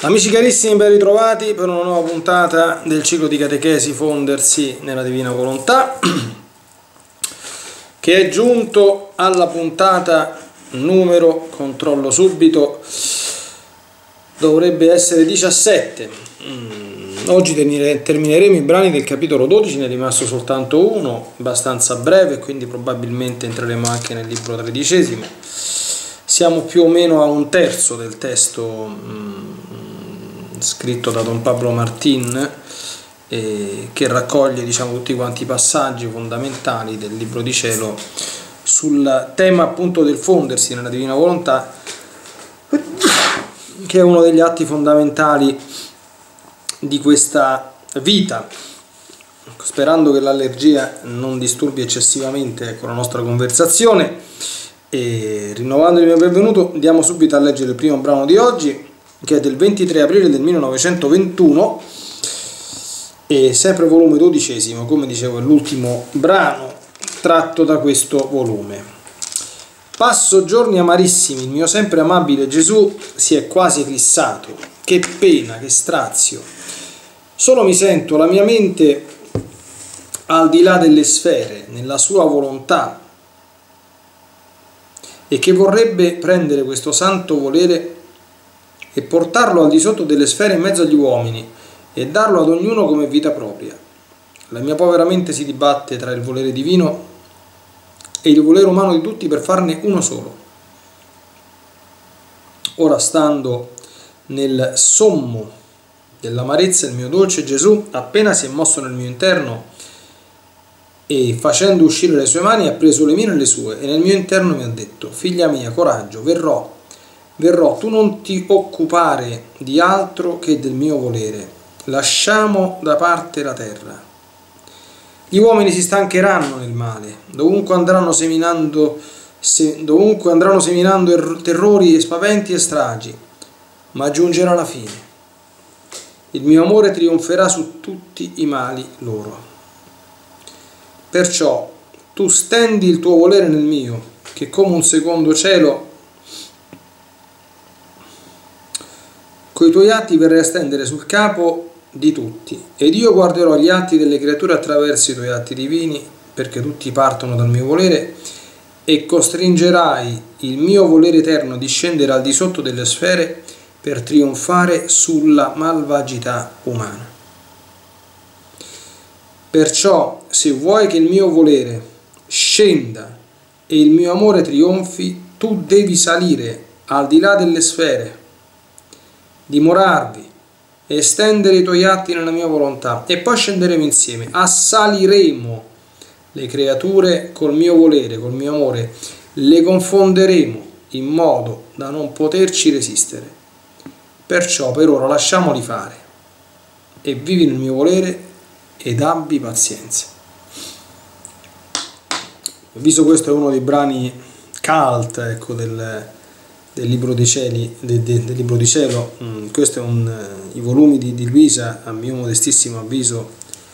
Amici carissimi, ben ritrovati per una nuova puntata del ciclo di catechesi Fondersi nella Divina Volontà, che è giunto alla puntata numero, controllo subito, dovrebbe essere 17. Oggi termineremo i brani del capitolo 12, ne è rimasto soltanto uno, abbastanza breve, quindi probabilmente entreremo anche nel libro 13. Siamo più o meno a un terzo del testo scritto da Don Pablo Martín, che raccoglie, diciamo, tutti quanti i passaggi fondamentali del libro di cielo sul tema appunto del fondersi nella Divina Volontà, che è uno degli atti fondamentali di questa vita. Sperando che l'allergia non disturbi eccessivamente la nostra conversazione, e rinnovando il mio benvenuto, andiamo subito a leggere il primo brano di oggi, che è del 23 aprile del 1921 e sempre volume 12, come dicevo è l'ultimo brano tratto da questo volume. Passo giorni amarissimi, il mio sempre amabile Gesù si è quasi eclissato, che pena, che strazio, solo mi sento la mia mente al di là delle sfere, nella sua volontà, e che vorrebbe prendere questo santo volere e portarlo al di sotto delle sfere in mezzo agli uomini e darlo ad ognuno come vita propria. La mia povera mente si dibatte tra il volere divino e il volere umano di tutti per farne uno solo. Ora, stando nel sommo dell'amarezza, il mio dolce Gesù appena si è mosso nel mio interno e facendo uscire le sue mani ha preso le mie nelle sue e nel mio interno mi ha detto: figlia mia, coraggio, verrò, tu non ti occupare di altro che del mio volere, lasciamo da parte la terra. Gli uomini si stancheranno nel male, dovunque andranno seminando terrori e spaventi e stragi, ma giungerà la fine. Il mio amore trionferà su tutti i mali loro. Perciò tu stendi il tuo volere nel mio, che come un secondo cielo coi tuoi atti verrai a stendere sul capo di tutti, ed io guarderò gli atti delle creature attraverso i tuoi atti divini, perché tutti partono dal mio volere, e costringerai il mio volere eterno a discendere al di sotto delle sfere per trionfare sulla malvagità umana. Perciò, se vuoi che il mio volere scenda e il mio amore trionfi, tu devi salire al di là delle sfere, dimorarvi e estendere i tuoi atti nella mia volontà, e poi scenderemo insieme, assaliremo le creature col mio volere, col mio amore, le confonderemo in modo da non poterci resistere. Perciò per ora lasciamoli fare e vivi nel mio volere ed abbi pazienza. Visto questo è uno dei brani cult, ecco, del libro dei cieli, del libro di cielo. Questo è i volumi di Luisa, a mio modestissimo avviso,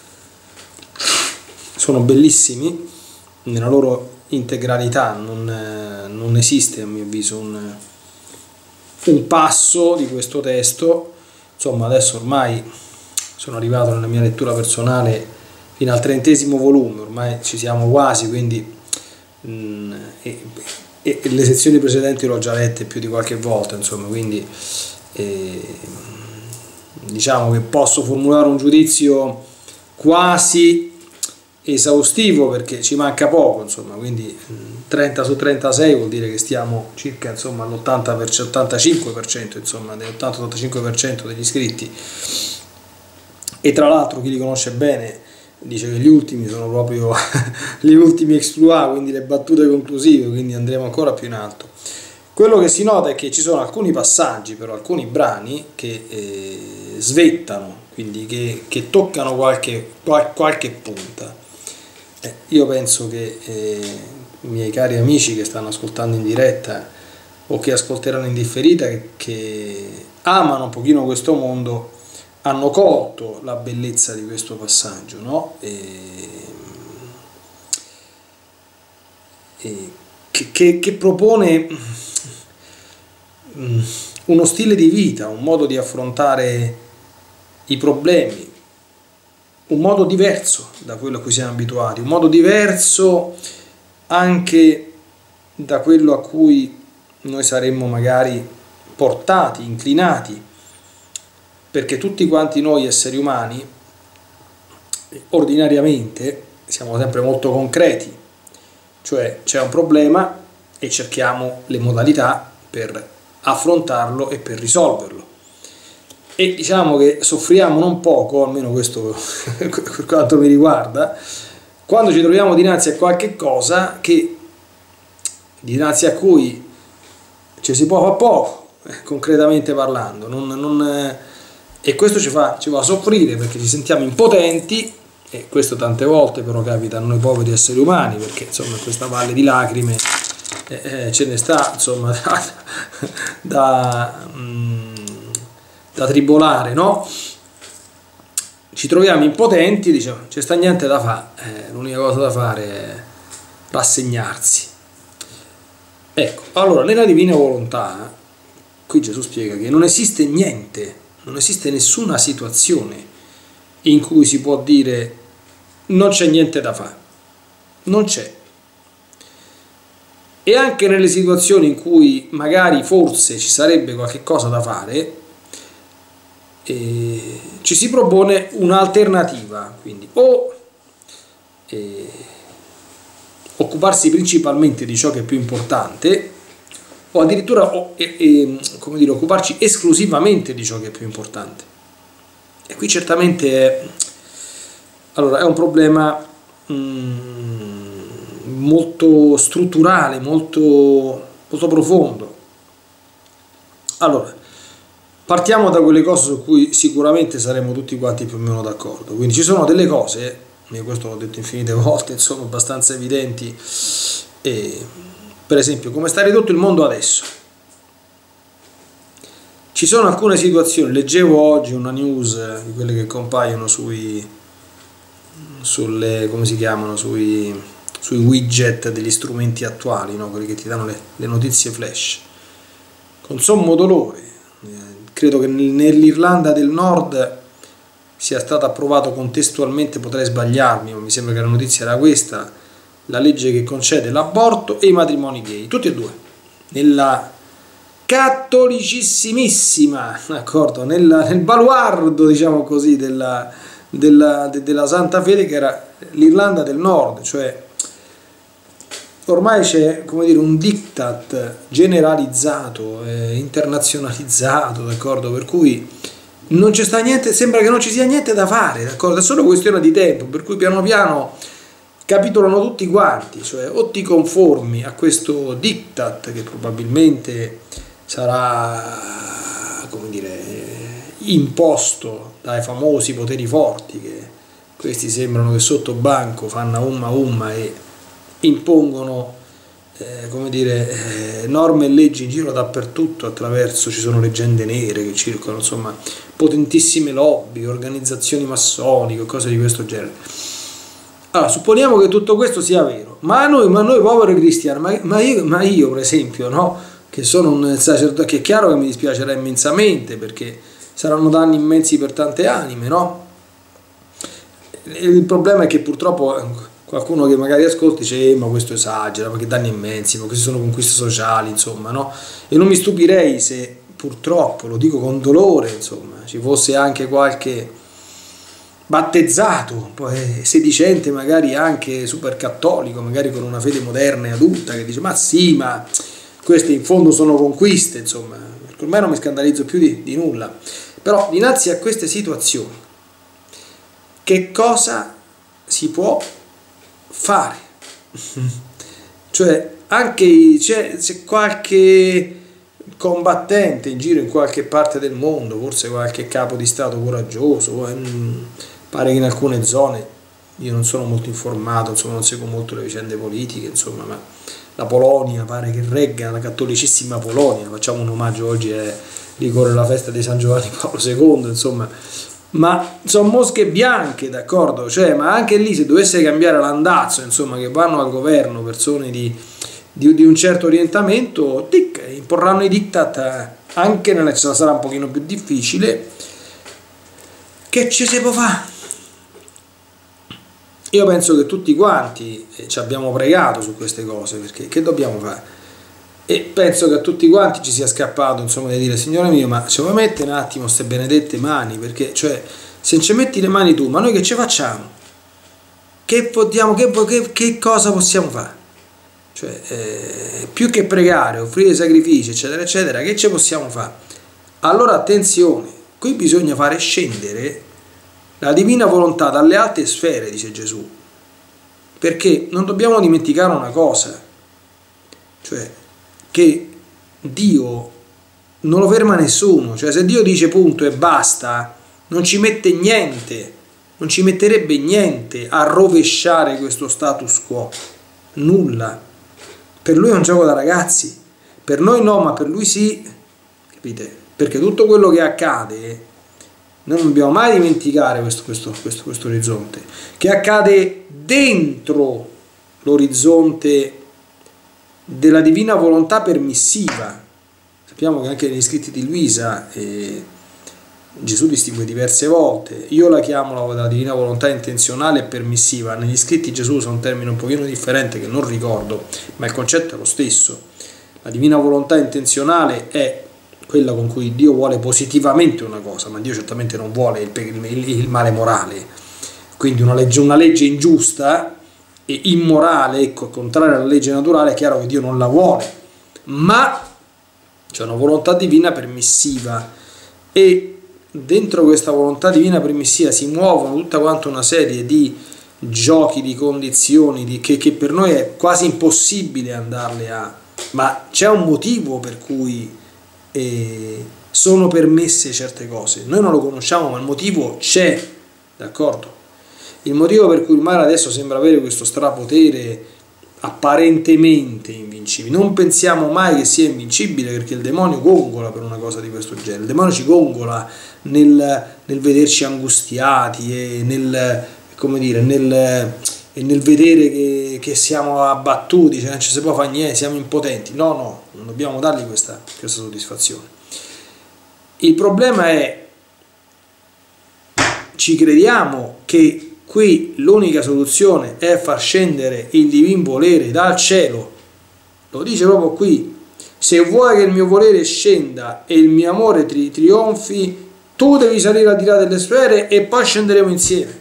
sono bellissimi nella loro integralità, non esiste a mio avviso un passo di questo testo. Insomma, adesso ormai sono arrivato nella mia lettura personale fino al 30° volume, ormai ci siamo quasi, quindi e le sezioni precedenti l'ho già lette più di qualche volta, insomma, quindi diciamo che posso formulare un giudizio quasi esaustivo, perché ci manca poco, insomma, quindi 30 su 36 vuol dire che stiamo circa, insomma, all'85%, insomma, dell'80-85% degli iscritti. E tra l'altro chi li conosce bene dice che gli ultimi sono proprio gli ultimi exploit, quindi le battute conclusive, quindi andremo ancora più in alto. Quello che si nota è che ci sono alcuni passaggi, però alcuni brani che svettano, quindi che toccano qualche punta. Io penso che i miei cari amici che stanno ascoltando in diretta o che ascolteranno in differita, che amano un pochino questo mondo, hanno colto la bellezza di questo passaggio, no? Che propone uno stile di vita, un modo di affrontare i problemi, un modo diverso da quello a cui siamo abituati, un modo diverso anche da quello a cui noi saremmo magari portati, inclinati, perché tutti quanti noi esseri umani ordinariamente siamo sempre molto concreti, cioè c'è un problema e cerchiamo le modalità per affrontarlo e per risolverlo, e diciamo che soffriamo non poco, almeno questo per quanto mi riguarda, quando ci troviamo dinanzi a qualche cosa dinanzi a cui ci si può fare poco, concretamente parlando, e questo ci fa soffrire perché ci sentiamo impotenti, e questo tante volte però capita a noi poveri esseri umani, perché insomma in questa valle di lacrime ce ne sta insomma da tribolare, no? Ci troviamo impotenti, diciamo, non c'è sta niente da fare, l'unica cosa da fare è rassegnarsi. Ecco, allora nella divina volontà qui Gesù spiega che non esiste niente, non esiste nessuna situazione in cui si può dire non c'è niente da fare, non c'è. E anche nelle situazioni in cui magari forse ci sarebbe qualche cosa da fare, ci si propone un'alternativa, quindi o occuparsi principalmente di ciò che è più importante, o addirittura come dire, occuparci esclusivamente di ciò che è più importante. E qui certamente allora, è un problema molto strutturale, molto profondo. Allora, partiamo da quelle cose su cui sicuramente saremo tutti quanti più o meno d'accordo. Quindi ci sono delle cose, e questo l'ho detto infinite volte, insomma, abbastanza evidenti, per esempio come sta ridotto il mondo adesso. Ci sono alcune situazioni, leggevo oggi una news di quelle che compaiono come si chiamano, sui widget degli strumenti attuali, no? Quelli che ti danno le notizie flash, con sommo dolore. Credo che nell'Irlanda del Nord sia stato approvato contestualmente, potrei sbagliarmi, ma mi sembra che la notizia era questa, la legge che concede l'aborto e i matrimoni gay, tutti e due, nella cattolicissimissima, d'accordo, nel baluardo, diciamo così, della Santa Fede, che era l'Irlanda del Nord. Cioè ormai c'è, come dire, un diktat generalizzato, internazionalizzato, d'accordo, per cui non ci sta niente, sembra che non ci sia niente da fare, d'accordo, è solo questione di tempo, per cui piano piano capitolano tutti quanti, cioè o ti conformi a questo diktat che probabilmente sarà, come dire, imposto dai famosi poteri forti, che questi sembrano che sotto banco fanno umma e impongono come dire, norme e leggi in giro dappertutto, attraverso, ci sono leggende nere che circolano, insomma potentissime lobby, organizzazioni massoniche, cose di questo genere. Allora, supponiamo che tutto questo sia vero, ma noi poveri cristiani, ma io per esempio, no, che sono un sacerdote, che è chiaro che mi dispiacerà immensamente, perché saranno danni immensi per tante anime, no? Il problema è che purtroppo qualcuno che magari ascolti dice ma questo esagera, ma che danni immensi, ma queste sono conquiste sociali, insomma, no? E non mi stupirei se purtroppo, lo dico con dolore, insomma, ci fosse anche qualche battezzato, poi sedicente, magari anche super cattolico, magari con una fede moderna e adulta, che dice ma sì, ma queste in fondo sono conquiste, insomma, perché ormai non mi scandalizzo più di nulla. Però dinanzi a queste situazioni che cosa si può fare? Cioè anche c'è qualche combattente in giro in qualche parte del mondo, forse qualche capo di stato coraggioso, pare che in alcune zone, io non sono molto informato, insomma non seguo molto le vicende politiche, insomma, ma la Polonia pare che regga, la cattolicissima Polonia, facciamo un omaggio oggi, ricorre la festa di San Giovanni Paolo II, insomma, ma sono mosche bianche, d'accordo? Cioè, ma anche lì se dovesse cambiare l'andazzo, insomma, che vanno al governo persone di un certo orientamento, imporranno i diktat anche nella sarà un pochino più difficile, che ci si può fare? Io penso che tutti quanti ci abbiamo pregato su queste cose, perché che dobbiamo fare? E penso che a tutti quanti ci sia scappato, insomma, di dire: Signore mio, ma ci vuoi mettere un attimo queste benedette mani? Perché, cioè, se ci metti le mani tu, ma noi che ci facciamo? Che cosa possiamo fare? Cioè, più che pregare, offrire sacrifici, eccetera, eccetera, che ci possiamo fare? Allora, attenzione, qui bisogna fare scendere la divina volontà dalle alte sfere, dice Gesù, perché non dobbiamo dimenticare una cosa, cioè che Dio non lo ferma nessuno, cioè se Dio dice punto e basta, non ci mette niente, non ci metterebbe niente a rovesciare questo status quo, nulla. Per lui è un gioco da ragazzi, per noi no, ma per lui sì, capite? Perché tutto quello che accade, non dobbiamo mai dimenticare questo orizzonte, che accade dentro l'orizzonte della divina volontà permissiva. Sappiamo che anche negli scritti di Luisa Gesù distingue diverse volte. Io la chiamo la divina volontà intenzionale e permissiva. Negli scritti Gesù usa un termine un pochino differente che non ricordo, ma il concetto è lo stesso. La divina volontà intenzionale è quella con cui Dio vuole positivamente una cosa, ma Dio certamente non vuole il male morale. Quindi una legge ingiusta e immorale, ecco, contraria alla legge naturale, è chiaro che Dio non la vuole, ma c'è una volontà divina permissiva, e dentro questa volontà divina permissiva si muovono tutta quanta una serie di giochi, di condizioni che per noi è quasi impossibile andarle a... ma c'è un motivo per cui sono permesse certe cose, noi non lo conosciamo, ma il motivo c'è, d'accordo? Il motivo per cui il male adesso sembra avere questo strapotere apparentemente invincibile, non pensiamo mai che sia invincibile, perché il demonio gongola per una cosa di questo genere. Il demonio ci gongola nel vederci angustiati e nel vedere che siamo abbattuti, cioè non ci si può fare niente, siamo impotenti. No, non dobbiamo dargli questa soddisfazione. Il problema è: ci crediamo che qui l'unica soluzione è far scendere il divin volere dal cielo? Lo dice proprio qui: se vuoi che il mio volere scenda e il mio amore trionfi, tu devi salire al di là delle sfere e poi scenderemo insieme.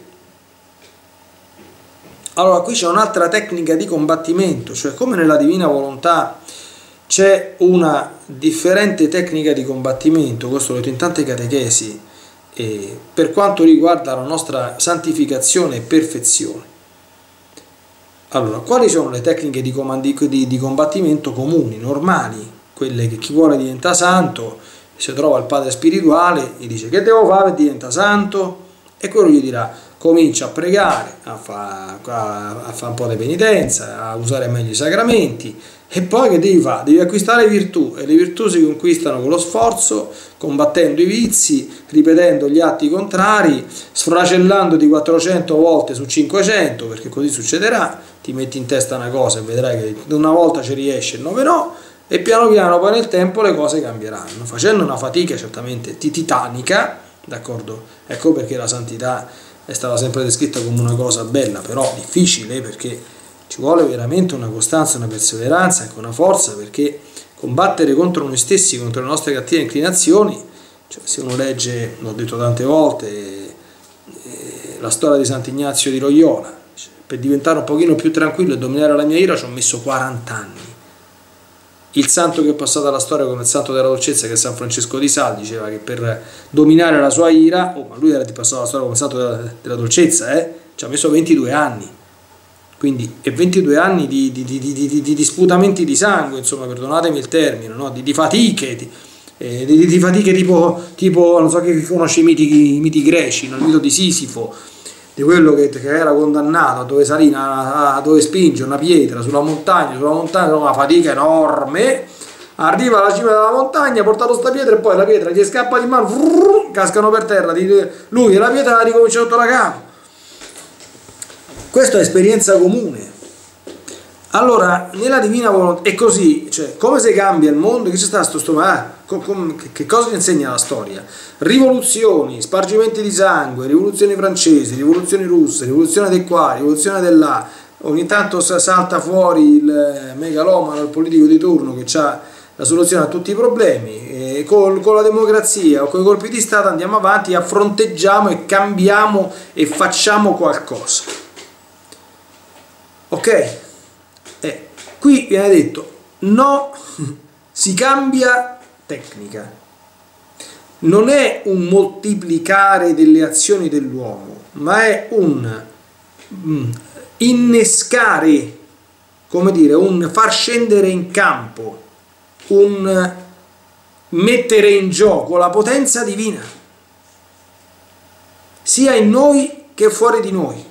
Allora qui c'è un'altra tecnica di combattimento, cioè come nella divina volontà c'è una differente tecnica di combattimento, questo l'ho detto in tante catechesi, per quanto riguarda la nostra santificazione e perfezione. Allora, quali sono le tecniche di combattimento comuni, normali? Quelle che chi vuole diventa santo, si trova il padre spirituale, gli dice: che devo fare per diventare santo? E quello gli dirà: comincia a pregare, a fare un po' di penitenza, a usare meglio i sacramenti, e poi che devi fare? Devi acquistare virtù, e le virtù si conquistano con lo sforzo, combattendo i vizi, ripetendo gli atti contrari, sfracellandoti 400 volte su 500, perché così succederà. Ti metti in testa una cosa e vedrai che una volta ci riesce e 9 no, e piano piano poi nel tempo le cose cambieranno, facendo una fatica certamente titanica, d'accordo? Ecco perché la santità è stata sempre descritta come una cosa bella, però difficile, perché ci vuole veramente una costanza, una perseveranza, anche una forza, perché combattere contro noi stessi, contro le nostre cattive inclinazioni, cioè, se uno legge, l'ho detto tante volte, la storia di Sant'Ignazio di Loyola, cioè, per diventare un pochino più tranquillo e dominare la mia ira ci ho messo 40 anni. Il santo che è passato alla storia come il santo della dolcezza, che è San Francesco di Sales, diceva che per dominare la sua ira, ma lui era passato alla storia come il santo della dolcezza, ci ha messo 22 anni. Quindi, e 22 anni di sputamenti di sangue, insomma, perdonatemi il termine, no? di fatiche, di fatiche tipo, non so che conosce i miti greci, no? Il mito di Sisifo, di quello che era condannato a dove salire, a dove spinge una pietra sulla montagna, una fatica enorme, arriva alla cima della montagna, ha portato sta pietra e poi la pietra gli scappa di mano, cascano per terra, lui e la pietra ricomincia tutto da capo. Questa è esperienza comune. Allora, nella divina volontà è così, cioè, come si cambia il mondo? Che c'è sta che cosa ci insegna la storia? Rivoluzioni, spargimenti di sangue, rivoluzioni francesi, rivoluzioni russe, rivoluzione di qua, rivoluzione di là, ogni tanto salta fuori il megalomano, il politico di turno che ha la soluzione a tutti i problemi, e con la democrazia o con i colpi di Stato andiamo avanti, affronteggiamo e cambiamo e facciamo qualcosa. Ok? Qui viene detto no, si cambia tecnica, non è un moltiplicare delle azioni dell'uomo, ma è un innescare, come dire, un far scendere in campo, un mettere in gioco la potenza divina, sia in noi che fuori di noi.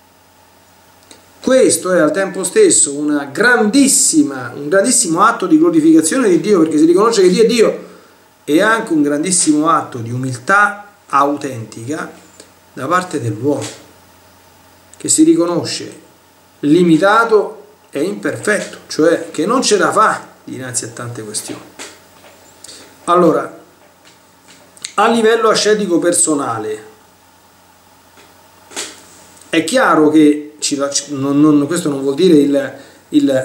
Questo è al tempo stesso un grandissimo atto di glorificazione di Dio, perché si riconosce che Dio è Dio, e anche un grandissimo atto di umiltà autentica da parte dell'uomo, che si riconosce limitato e imperfetto, cioè che non ce la fa dinanzi a tante questioni. Allora, a livello ascetico personale, è chiaro che questo non vuol dire il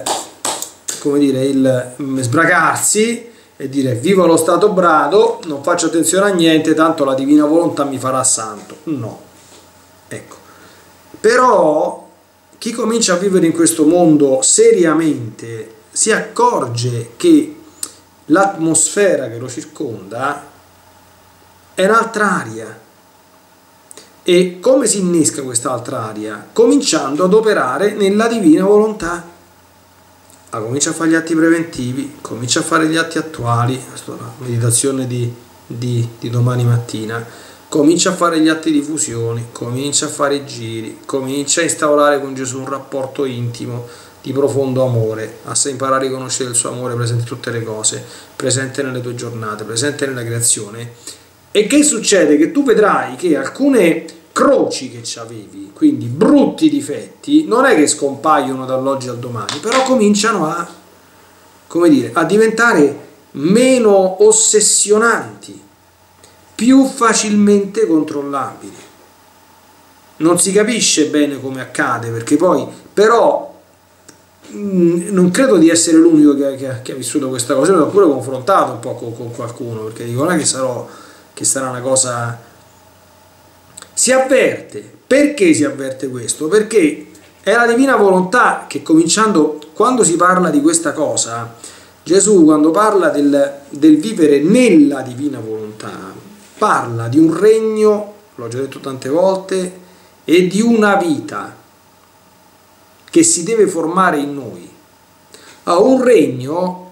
sbracarsi e dire viva lo stato brado, non faccio attenzione a niente, tanto la divina volontà mi farà santo. No, ecco. Però chi comincia a vivere in questo mondo seriamente si accorge che l'atmosfera che lo circonda è un'altra aria. E come si innesca quest'altra aria? Cominciando ad operare nella divina volontà. Comincia a fare gli atti preventivi, comincia a fare gli atti attuali, la meditazione di domani mattina, comincia a fare gli atti di fusione, comincia a fare i giri, comincia a instaurare con Gesù un rapporto intimo di profondo amore, a imparare a riconoscere il suo amore presente in tutte le cose, presente nelle tue giornate, presente nella creazione. E che succede? Che tu vedrai che alcune croci che ci avevi, quindi brutti difetti, non è che scompaiono dall'oggi al domani, però cominciano a, come dire, a diventare meno ossessionanti, più facilmente controllabili. Non si capisce bene come accade, perché poi, però, non credo di essere l'unico che ha vissuto questa cosa. Io l'ho pure confrontato un po' con qualcuno, perché dico, non è che sarà una cosa. Si avverte. Perché si avverte questo? Perché è la divina volontà che, cominciando, quando si parla di questa cosa, Gesù, quando parla del vivere nella divina volontà, parla di un regno, l'ho già detto tante volte, e di una vita che si deve formare in noi. Un regno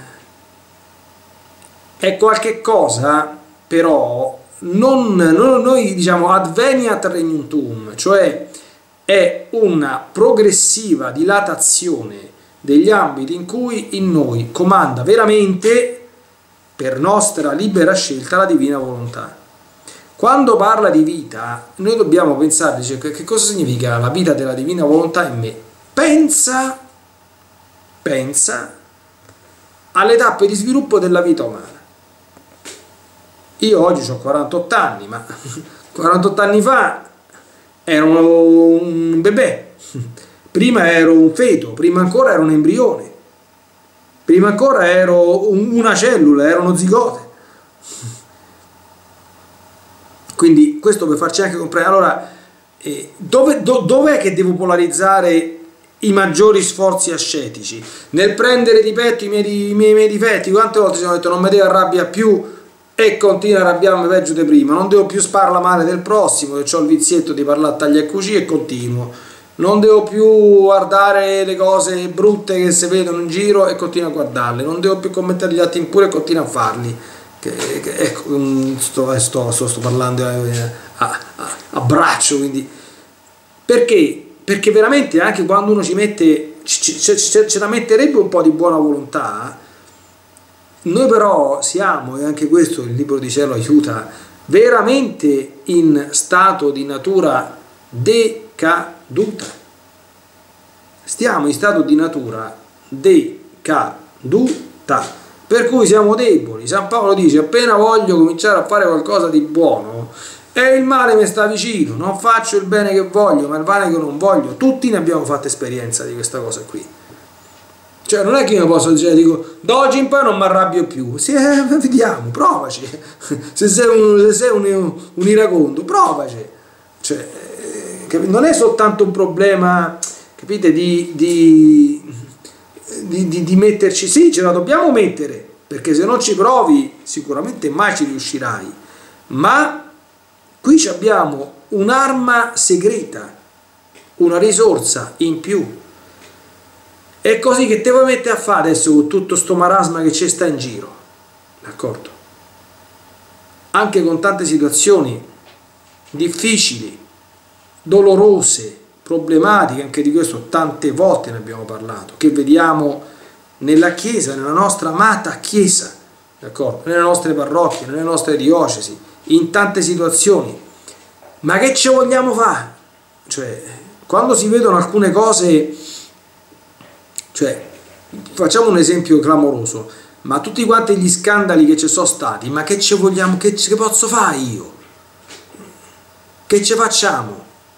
è qualche cosa, però noi diciamo adveniat regnum tuum, cioè è una progressiva dilatazione degli ambiti in cui in noi comanda veramente, per nostra libera scelta, la divina volontà. Quando parla di vita, noi dobbiamo pensare, dice, che cosa significa la vita della divina volontà in me? Pensa alle tappe di sviluppo della vita umana. Io oggi ho 48 anni, ma 48 anni fa ero un bebè, prima ero un feto, prima ancora ero un embrione, prima ancora ero una cellula, ero uno zigote. Quindi questo per farci anche comprendere. Allora, dov'è che devo polarizzare i maggiori sforzi ascetici? Nel prendere di petto i miei difetti? Quante volte ci hanno detto non mi devo arrabbiare più e continua a arrabbiarmi peggio di prima, non devo più sparla male del prossimo, che ho il vizietto di parlare a taglia e cucì e continuo, non devo più guardare le cose brutte che si vedono in giro e continuo a guardarle, non devo più commettere gli atti impuri e continuo a farli. Ecco, sto parlando a braccio, quindi perché veramente anche quando uno ci mette, ce la metterebbe un po' di buona volontà, noi però siamo, e anche questo il libro di cielo aiuta, veramente in stato di natura decaduta. stiamo in stato di natura decaduta, per cui siamo deboli. San Paolo dice: appena voglio cominciare a fare qualcosa di buono e il male mi sta vicino, non faccio il bene che voglio ma il male che non voglio. Tutti ne abbiamo fatto esperienza di questa cosa qui. Cioè non è che io posso dire, dico, da oggi in poi non mi arrabbio più. Sì, vediamo, provaci. Se sei un iracondo, provaci. Cioè, non è soltanto un problema, capite, di metterci. Sì, ce la dobbiamo mettere, perché se non ci provi sicuramente mai ci riuscirai. Ma qui abbiamo un'arma segreta, una risorsa in più. È così che te vuoi mettere a fare adesso con tutto sto marasma che ci sta in giro, d'accordo? Anche con tante situazioni difficili, dolorose, problematiche, anche di questo tante volte ne abbiamo parlato, che vediamo nella Chiesa, nella nostra amata Chiesa, d'accordo? Nelle nostre parrocchie, nelle nostre diocesi, in tante situazioni. Ma che ci vogliamo fare? Cioè, quando si vedono alcune cose, cioè, facciamo un esempio clamoroso, ma tutti quanti gli scandali che ci sono stati, ma che ci vogliamo, che posso fare io? Che ci facciamo?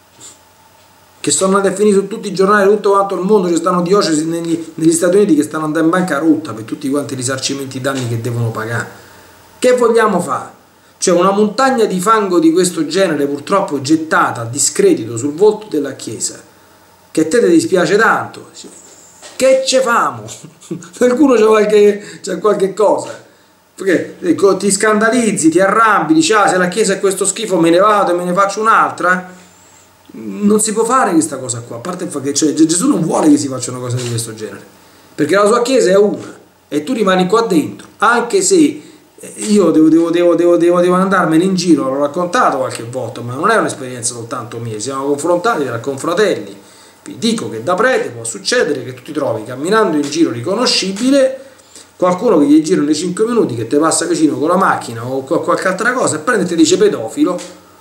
Che sono andati a finire su tutti i giornali, tutto quanto il mondo, ci stanno diocesi negli Stati Uniti che stanno andando in bancarotta per tutti quanti i risarcimenti danni che devono pagare. Che vogliamo fare? Cioè, una montagna di fango di questo genere purtroppo gettata a discredito sul volto della Chiesa, che a te ti dispiace tanto. Che ce famo? Qualcuno c'è qualche cosa, perché ti scandalizzi, ti arrabbi, dici: ah, se la Chiesa è questo schifo me ne vado e me ne faccio un'altra. Non si può fare questa cosa qua, a parte il fatto che Gesù non vuole che si faccia una cosa di questo genere, perché la sua Chiesa è una e tu rimani qua dentro, anche se io devo andarmene in giro. L'ho raccontato qualche volta, ma non è un'esperienza soltanto mia, siamo confrontati tra confratelli. Vi dico che da prete può succedere che tu ti trovi camminando in giro riconoscibile, qualcuno che gli gira nei 5 minuti, che ti passa vicino con la macchina o con qualche altra cosa e prende e ti dice pedofilo.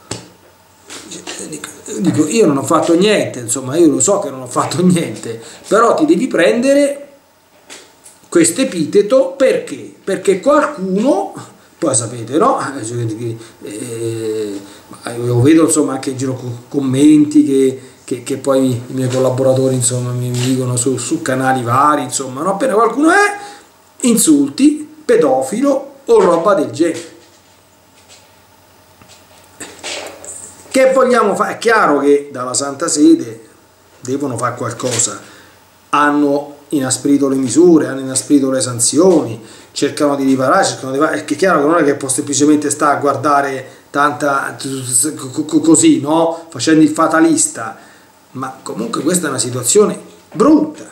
Dico, io non ho fatto niente, insomma, io lo so che non ho fatto niente, però ti devi prendere questo epiteto perché? Perché qualcuno, poi sapete, no? Io vedo, insomma, anche in giro commenti che poi i miei collaboratori, insomma, mi dicono su canali vari, insomma, no? Appena qualcuno è insulti, pedofilo o roba del genere. Che vogliamo fare? È chiaro che dalla Santa Sede devono fare qualcosa, hanno inasprito le misure, hanno inasprito le sanzioni, cercano di riparare, è chiaro che non è che può semplicemente stare a guardare tanta così, no? Facendo il fatalista. Ma comunque questa è una situazione brutta,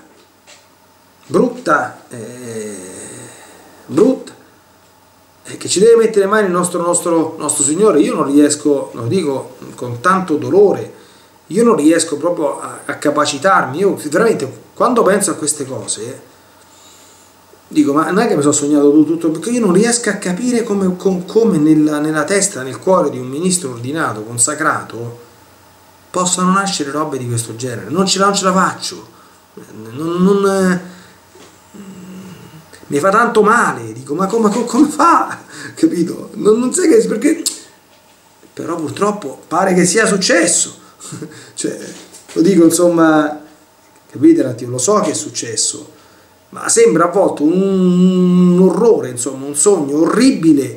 che ci deve mettere le mani il nostro Signore. Io non riesco, lo dico con tanto dolore, io non riesco proprio a capacitarmi. Io veramente, quando penso a queste cose, dico, ma non è che mi sono sognato tutto, perché io non riesco a capire come nella testa, nel cuore di un ministro ordinato, consacrato, possano nascere robe di questo genere. Non ce la faccio, mi fa tanto male, dico, ma come fa? Capito? Non sai che, perché, però purtroppo pare che sia successo. Cioè, lo dico, insomma, capite un attimo, lo so che è successo, ma sembra a volte un orrore, insomma, un sogno orribile.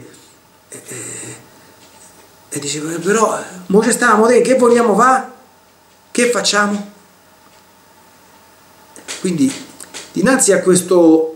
E dicevo, però, mo ci stiamo, che vogliamo fare? Che facciamo? Quindi, dinanzi a questo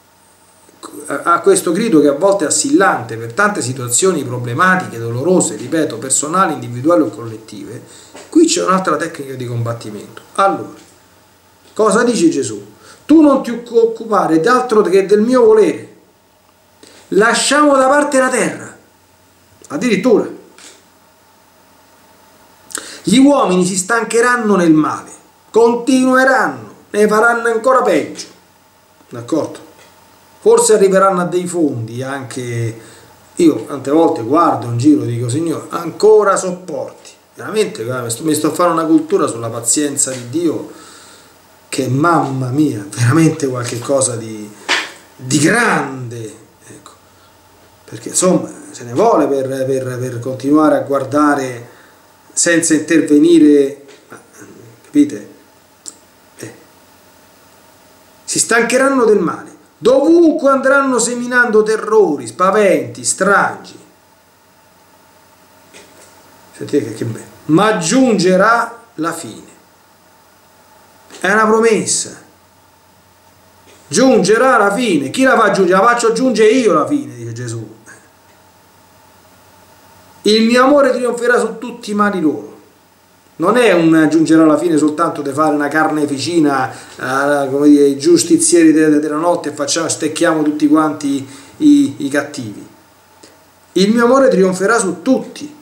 grido che a volte è assillante per tante situazioni problematiche, dolorose, ripeto, personali, individuali o collettive, qui c'è un'altra tecnica di combattimento. Allora, cosa dice Gesù? Tu non ti occupare di altro che del mio volere, lasciamo da parte la terra. Addirittura gli uomini si stancheranno nel male, continueranno, ne faranno ancora peggio, d'accordo? Forse arriveranno a dei fondi anche. Io tante volte guardo in giro e dico, Signore, ancora sopporti, veramente, mi sto a fare una cultura sulla pazienza di Dio che mamma mia, veramente qualche cosa di grande, ecco. Perché insomma se ne vuole per continuare a guardare senza intervenire, capite? Si stancheranno del male, dovunque andranno seminando terrori, spaventi, stragi. Sentite che bello. Ma giungerà la fine. È una promessa. Giungerà la fine. Chi la fa giungere? La faccio giungere io la fine, dice Gesù. Il mio amore trionferà su tutti i mali loro. Non è un giungerà alla fine soltanto di fare una carneficina, come dire, i giustizieri della notte e stecchiamo tutti quanti i cattivi. Il mio amore trionferà su tutti.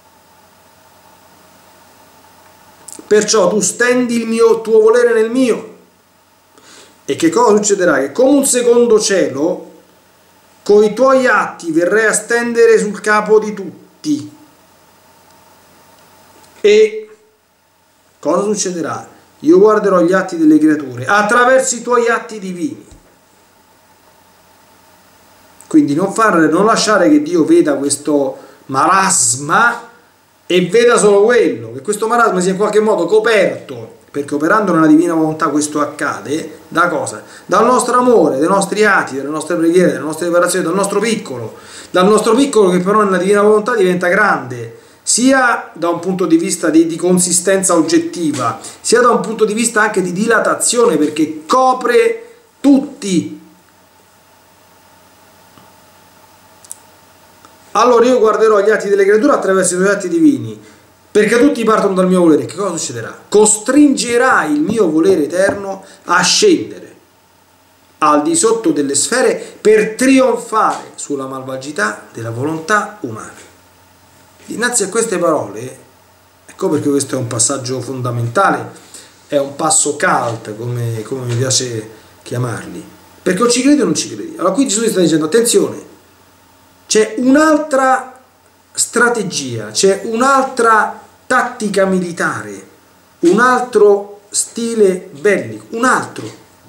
Perciò tu stendi il tuo volere nel mio. E che cosa succederà? Che come un secondo cielo, con i tuoi atti verrai a stendere sul capo di tutti. E cosa succederà? Io guarderò gli atti delle creature attraverso i tuoi atti divini. Quindi non lasciare che Dio veda questo marasma e veda solo quello, che questo marasma sia in qualche modo coperto, perché operando nella divina volontà questo accade, da cosa? Dal nostro amore, dai nostri atti, dalle nostre preghiere, dalle nostre operazioni, dal nostro piccolo che però nella divina volontà diventa grande, sia da un punto di vista di consistenza oggettiva, sia da un punto di vista anche di dilatazione, perché copre tutti. Allora io guarderò gli atti delle creature attraverso i tuoi atti divini, perché tutti partono dal mio volere. Che cosa succederà? Costringerai il mio volere eterno a scendere al di sotto delle sfere per trionfare sulla malvagità della volontà umana. Dinanzi a queste parole, ecco perché questo è un passaggio fondamentale, è un passo cult, come mi piace chiamarli, perché o ci credi o non ci credi. Allora qui Gesù sta dicendo, attenzione, c'è un'altra strategia, c'è un'altra tattica militare, un altro stile bellico, un altro.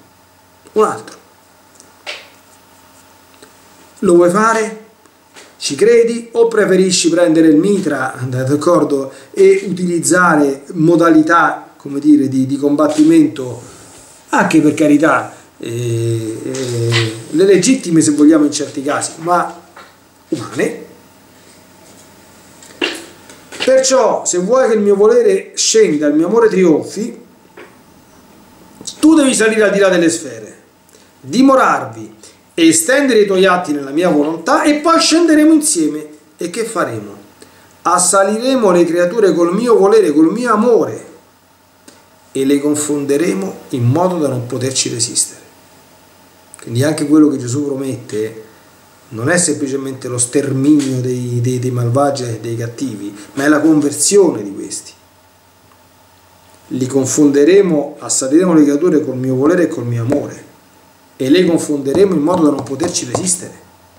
Lo vuoi fare? Ci credi? O preferisci prendere il mitra, d'accordo, e utilizzare modalità, come dire, di combattimento, anche per carità, le legittime se vogliamo in certi casi, ma umane. Perciò se vuoi che il mio volere scenda, il mio amore trionfi, tu devi salire al di là delle sfere, dimorarvi e estendere i tuoi atti nella mia volontà, e poi scenderemo insieme. E che faremo? Assaliremo le creature col mio volere, col mio amore, e le confonderemo in modo da non poterci resistere. Quindi anche quello che Gesù promette non è semplicemente lo sterminio dei malvagi e dei cattivi, ma è la conversione di questi. Li confonderemo, assaliremo le creature col mio volere e col mio amore, e le confonderemo in modo da non poterci resistere.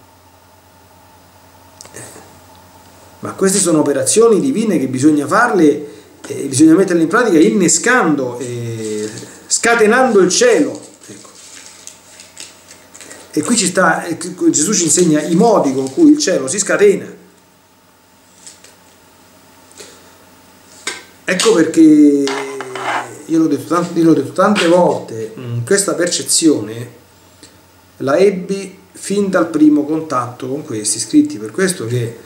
Ma queste sono operazioni divine che bisogna farle, bisogna metterle in pratica innescando e scatenando il cielo. E qui Gesù ci insegna i modi con cui il cielo si scatena. Ecco perché io l'ho detto tante volte, questa percezione la ebbi fin dal primo contatto con questi scritti, per questo che,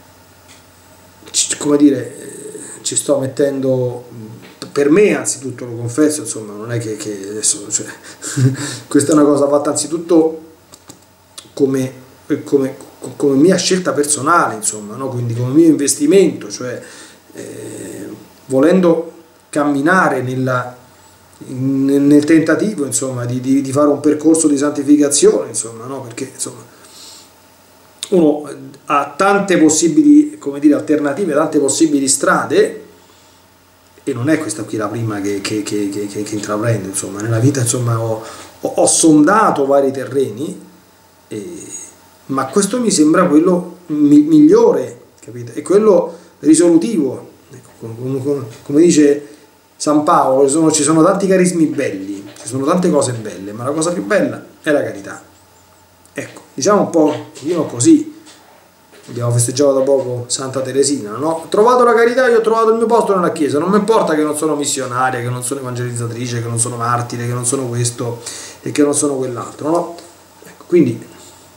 come dire, ci sto mettendo, per me anzitutto, lo confesso, insomma, non è che adesso, cioè, questa è una cosa fatta anzitutto come mia scelta personale, insomma, no? Quindi come mio investimento, cioè volendo camminare nel tentativo, insomma, di fare un percorso di santificazione, insomma, no? Perché insomma uno ha tante possibili, come dire, alternative, tante possibili strade, e non è questa qui la prima che intraprendo, insomma. Nella vita, insomma, ho sondato vari terreni, ma questo mi sembra quello migliore, capite? E quello risolutivo. Ecco, come dice San Paolo, ci sono tanti carismi belli, ci sono tante cose belle, ma la cosa più bella è la carità. Ecco, diciamo un po' io così. Abbiamo festeggiato da poco Santa Teresina, no? Ho trovato la carità, io ho trovato il mio posto nella Chiesa, non mi importa che non sono missionaria, che non sono evangelizzatrice, che non sono martire, che non sono questo e che non sono quell'altro, no? Ecco, quindi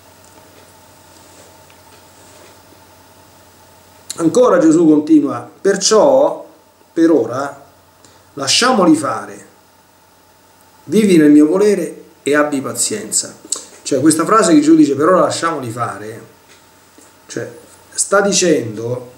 ancora Gesù continua, perciò per ora lasciamoli fare, vivi nel mio volere e abbi pazienza. Cioè questa frase che Gesù dice per ora lasciamoli fare, cioè sta dicendo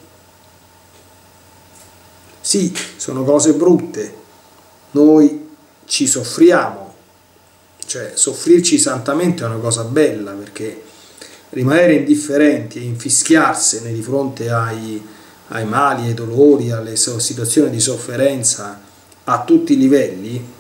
sì, sono cose brutte, noi ci soffriamo, cioè soffrirci santamente è una cosa bella, perché rimanere indifferenti e infischiarsene di fronte ai mali, ai dolori, alle situazioni di sofferenza a tutti i livelli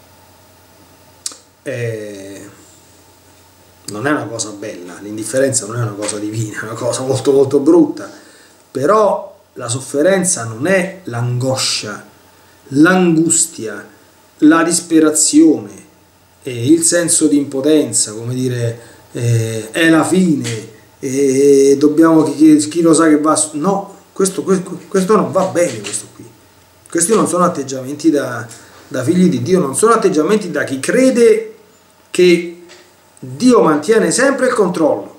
non è una cosa bella. L'indifferenza non è una cosa divina, è una cosa molto molto brutta, però la sofferenza non è l'angoscia, l'angustia, la disperazione, il senso di impotenza, come dire, è la fine, dobbiamo, chi lo sa che va, no, questo non va bene, questo qui. Questi non sono atteggiamenti da figli di Dio, non sono atteggiamenti da chi crede che Dio mantiene sempre il controllo,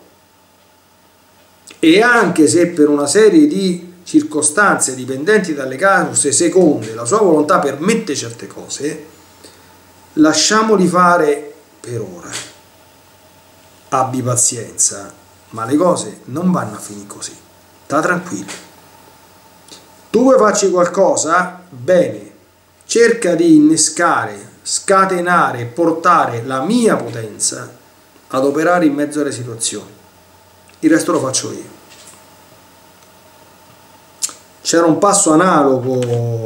e anche se per una serie di circostanze dipendenti dalle cause seconde la sua volontà permette certe cose, lasciamoli fare per ora, abbi pazienza, ma le cose non vanno a finire così, sta tranquillo. Tu vuoi farci qualcosa? Bene, cerca di innescare, scatenare, portare la mia potenza ad operare in mezzo alle situazioni, il resto lo faccio io. C'era un passo analogo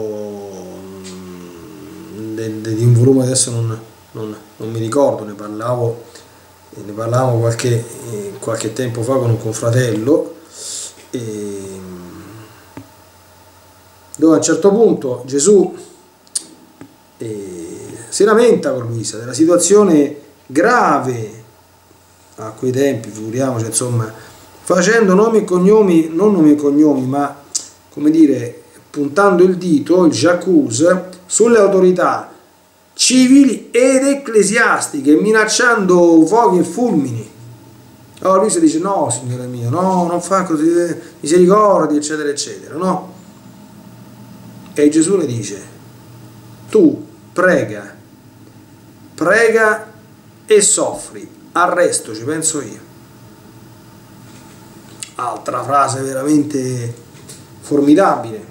di un volume, adesso non mi ricordo, ne parlavamo qualche tempo fa con un confratello, dove a un certo punto Gesù si lamenta con Luisa della situazione grave a quei tempi, figuriamoci, insomma, facendo nomi e cognomi, non nomi e cognomi, ma come dire, puntando il dito, il j'accuse, sulle autorità civili ed ecclesiastiche, minacciando fuochi e fulmini. Allora lui si dice: no, Signore mio, no, non fa così, misericordia, eccetera, eccetera, no? E Gesù le dice: tu prega e soffri, al resto ci penso io. Altra frase veramente formidabile.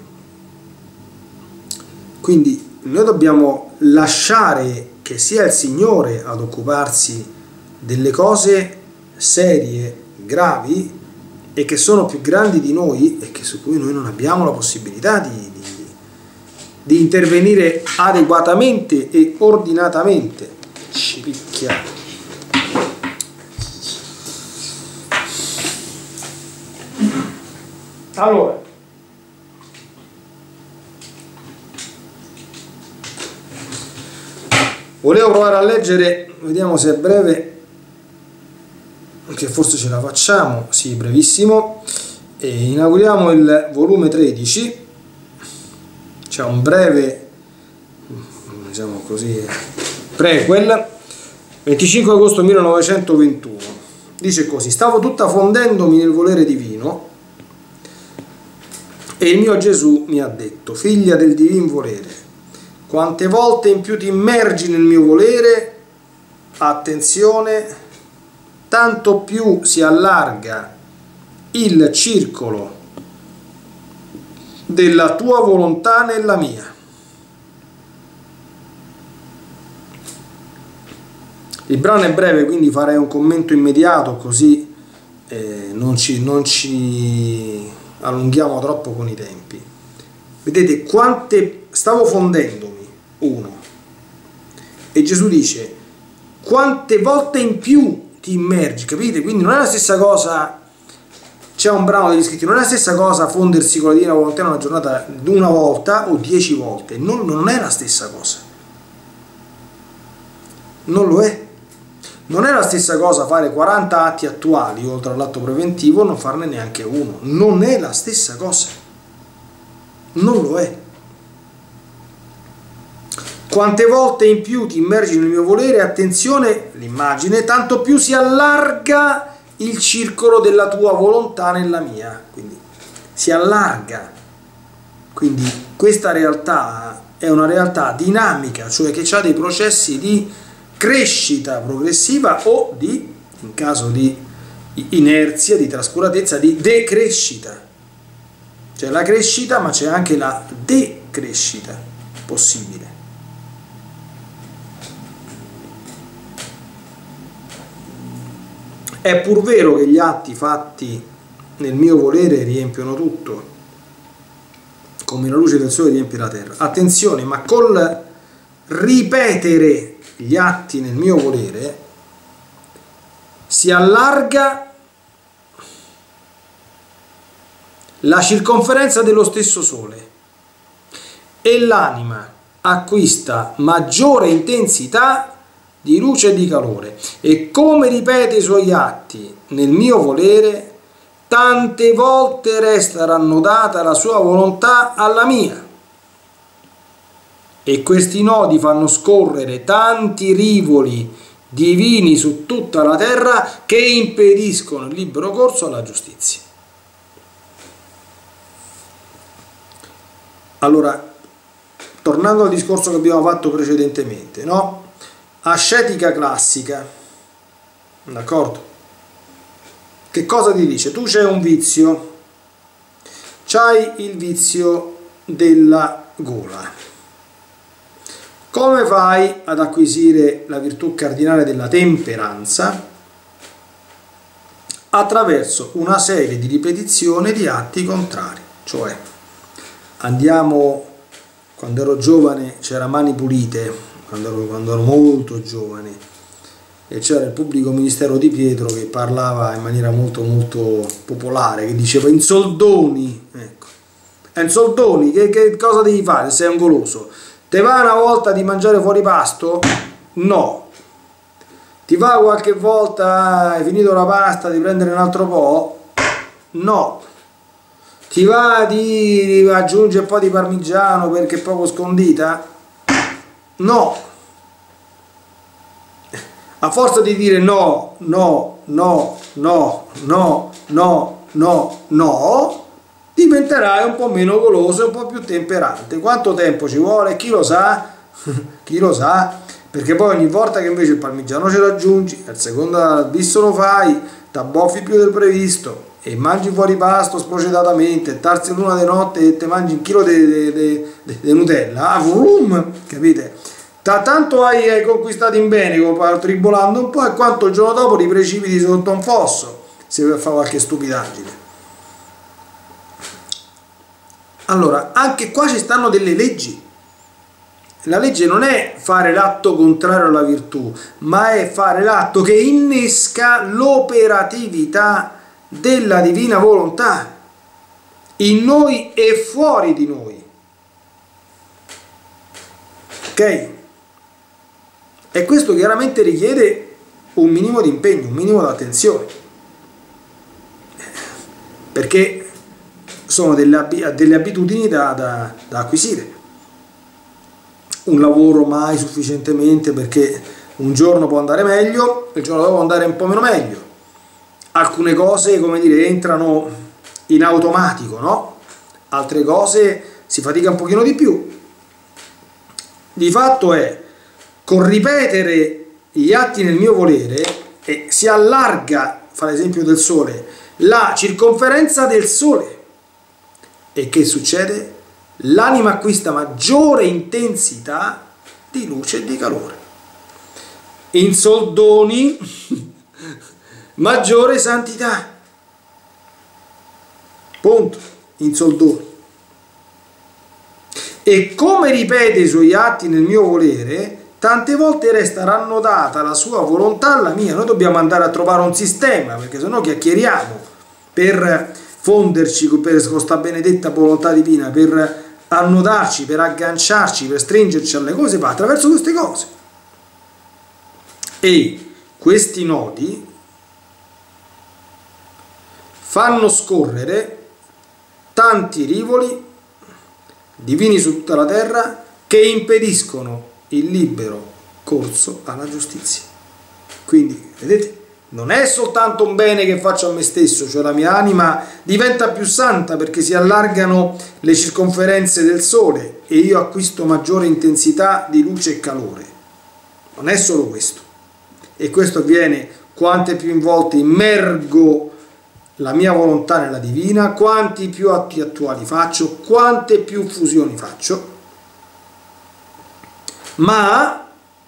Quindi noi dobbiamo lasciare che sia il Signore ad occuparsi delle cose serie, gravi, e che sono più grandi di noi e che su cui noi non abbiamo la possibilità di intervenire adeguatamente e ordinatamente. Ci picchia. Allora, volevo provare a leggere, vediamo se è breve, che forse ce la facciamo, sì, brevissimo. E inauguriamo il volume 13, c'è un breve, diciamo così, prequel, 25 agosto 1921. Dice così: stavo tutta fondendomi nel volere divino e il mio Gesù mi ha detto: figlia del divin volere, quante volte in più ti immergi nel mio volere, attenzione, tanto più si allarga il circolo della tua volontà nella mia. Il brano è breve, quindi farei un commento immediato, così non ci allunghiamo troppo con i tempi. Vedete quante stavo fondendomi, uno, e Gesù dice quante volte in più ti immergi, capite? Quindi non è la stessa cosa. C'è un brano degli scritti, non è la stessa cosa fondersi con la divina volontà in una giornata una volta o 10 volte, non è la stessa cosa. Non lo è. Non è la stessa cosa fare 40 atti attuali oltre all'atto preventivo, non farne neanche uno. Non è la stessa cosa. Non lo è. Quante volte in più ti immergi nel mio volere, attenzione, l'immagine, tanto più si allarga il circolo della tua volontà nella mia. Quindi si allarga. Quindi questa realtà è una realtà dinamica, cioè che ha dei processi di crescita progressiva o di, in caso di inerzia, di trascuratezza, di decrescita. C'è la crescita, ma c'è anche la decrescita possibile. È pur vero che gli atti fatti nel mio volere riempiono tutto, come la luce del sole riempie la terra. Attenzione, ma col ripetere gli atti nel mio volere si allarga la circonferenza dello stesso sole e l'anima acquista maggiore intensità di luce e di calore, e come ripete i suoi atti nel mio volere, tante volte resta rannodata la sua volontà alla mia, e questi nodi fanno scorrere tanti rivoli divini su tutta la terra che impediscono il libero corso alla giustizia. Allora, tornando al discorso che abbiamo fatto precedentemente, no? Ascetica classica, d'accordo? Che cosa ti dice? Tu c'hai un vizio, c'hai il vizio della gola. Come fai ad acquisire la virtù cardinale della temperanza? Attraverso una serie di ripetizioni di atti contrari. Cioè, andiamo, quando ero giovane c'era Mani Pulite, quando ero molto giovane, e c'era il pubblico ministero di Pietro che parlava in maniera molto popolare, che diceva: in soldoni, ecco, in soldoni, che cosa devi fare se sei un goloso? Te va una volta di mangiare fuori pasto? No. Ti va qualche volta, hai finito la pasta, di prendere un altro po'? No. Ti va di aggiungere un po' di parmigiano perché è poco scondita? No. A forza di dire no, no, no, no, no, no, no, no, diventerai un po' meno goloso e un po' più temperante. Quanto tempo ci vuole? Chi lo sa? Chi lo sa? Perché poi ogni volta che invece il parmigiano ce lo aggiungi, al secondo bisso lo fai, t'abboffi più del previsto e mangi fuori pasto sprocedatamente, tarsi l'una di notte e te mangi un chilo di Nutella, vroom, capite? Tanto hai conquistato in bene, tribolando un po', e quanto il giorno dopo ti precipiti sotto un fosso se vuoi fare qualche stupidaggine. Allora, anche qua ci stanno delle leggi. La legge non è fare l'atto contrario alla virtù, ma è fare l'atto che innesca l'operatività della divina volontà in noi e fuori di noi. Ok? E questo chiaramente richiede un minimo di impegno, un minimo di attenzione, perché sono delle abitudini da acquisire. Un lavoro mai sufficientemente, perché un giorno può andare meglio, il giorno dopo può andare un po' meno meglio. Alcune cose, come dire, entrano in automatico, no? Altre cose si fatica un pochino di più. Di fatto è, con ripetere gli atti nel mio volere, e si allarga, fa l'esempio del sole, la circonferenza del sole. E che succede? L'anima acquista maggiore intensità di luce e di calore. In soldoni, maggiore santità. Punto. In soldoni. E come ripete i suoi atti nel mio volere, tante volte resta rannodata la sua volontà alla mia. Noi dobbiamo andare a trovare un sistema, perché sennò chiacchieriamo per fonderci per questa benedetta volontà divina, per annodarci, per agganciarci, per stringerci alle cose, va attraverso queste cose. e questi nodi fanno scorrere tanti rivoli divini su tutta la terra che impediscono il libero corso alla giustizia. Quindi, vedete, non è soltanto un bene che faccio a me stesso, cioè la mia anima diventa più santa perché si allargano le circonferenze del sole e io acquisto maggiore intensità di luce e calore. Non è solo questo. E questo avviene quante più volte immergo la mia volontà nella divina, quanti più atti attuali faccio, quante più fusioni faccio, ma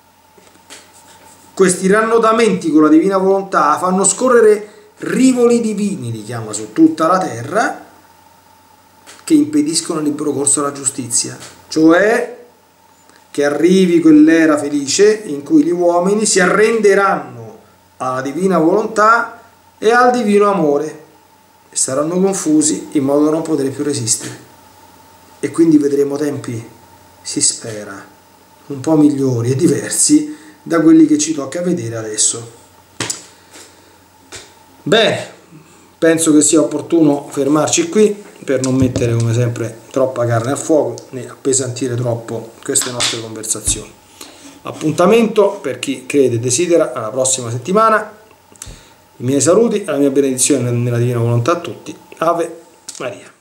questi rannodamenti con la divina volontà fanno scorrere rivoli divini, li chiama, su tutta la terra, che impediscono il libero corso alla giustizia, cioè che arrivi quell'era felice in cui gli uomini si arrenderanno alla divina volontà e al divino amore e saranno confusi in modo da non poter più resistere, e quindi vedremo tempi, si spera, un po' migliori e diversi da quelli che ci tocca vedere adesso. Bene, penso che sia opportuno fermarci qui per non mettere, come sempre, troppa carne al fuoco né appesantire troppo queste nostre conversazioni. Appuntamento, per chi crede e desidera, alla prossima settimana. I miei saluti, la mia benedizione nella divina volontà a tutti. Ave Maria.